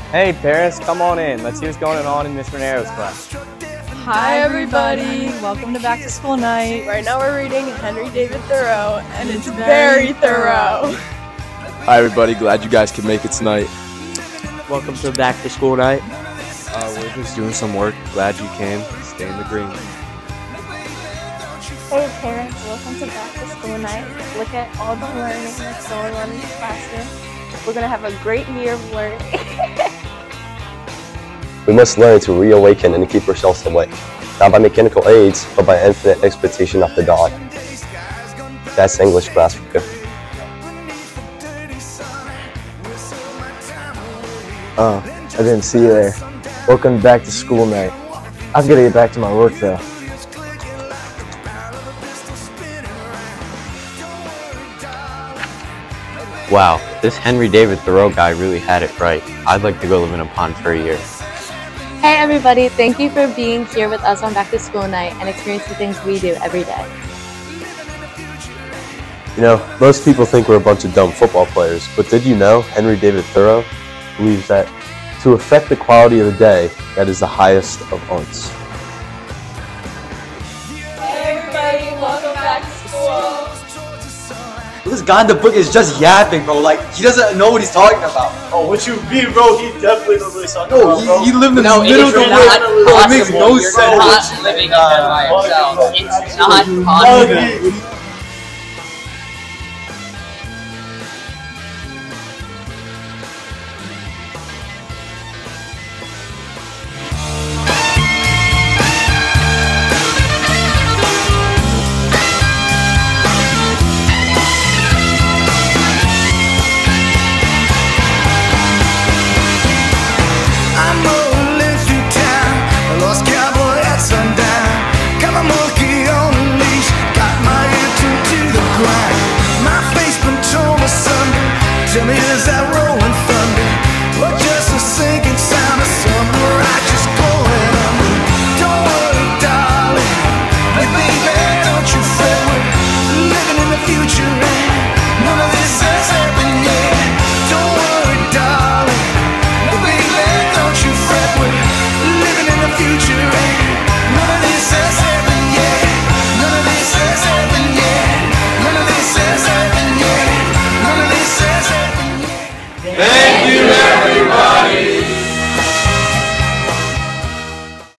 Hey Paris, come on in. Let's see what's going on in Miss Renero's class. Hi everybody, welcome to Back to School Night. Right now we're reading Henry David Thoreau, and it's very thorough. Hi everybody, glad you guys could make it tonight. Welcome to Back to School Night. We're just doing some work. Glad you came. Stay in the green. Hey parents, welcome to Back to School Night. Look at all the learning that's going on in the classroom. We're going to have a great year of learning. We must learn to reawaken and keep ourselves awake, not by mechanical aids, but by infinite expectation of the God. That's English class for you. Oh, I didn't see you there. Welcome back to school night. I've got to get back to my work though. Wow, this Henry David Thoreau guy really had it right. I'd like to go live in a pond for a year. Hey everybody, thank you for being here with us on Back to School Night and experiencing the things we do every day. You know, most people think we're a bunch of dumb football players, but did you know Henry David Thoreau believes that to affect the quality of the day, that is the highest of arts. Hey everybody, welcome back to school. This guy in the book is just yapping, bro. Like, he doesn't know what he's talking about. Oh, what you mean, bro? He definitely knows what he's talking No, about, bro. he lived in the middle of the not woods. Bro, it makes no You're sense. not living in by yourself. It's not possible. Tell me, is that rolling thunder or just a sinking sound of summer? I just going under. Don't worry, darling. Hey, baby, don't you fret. We're living in the future and none of this has happened yet. Don't worry, darling. Hey, baby, don't you fret. We're living in the future and none of this has happened yet. None of this has happened yet. None of this has happened yet. None of this has happened yet. Hey!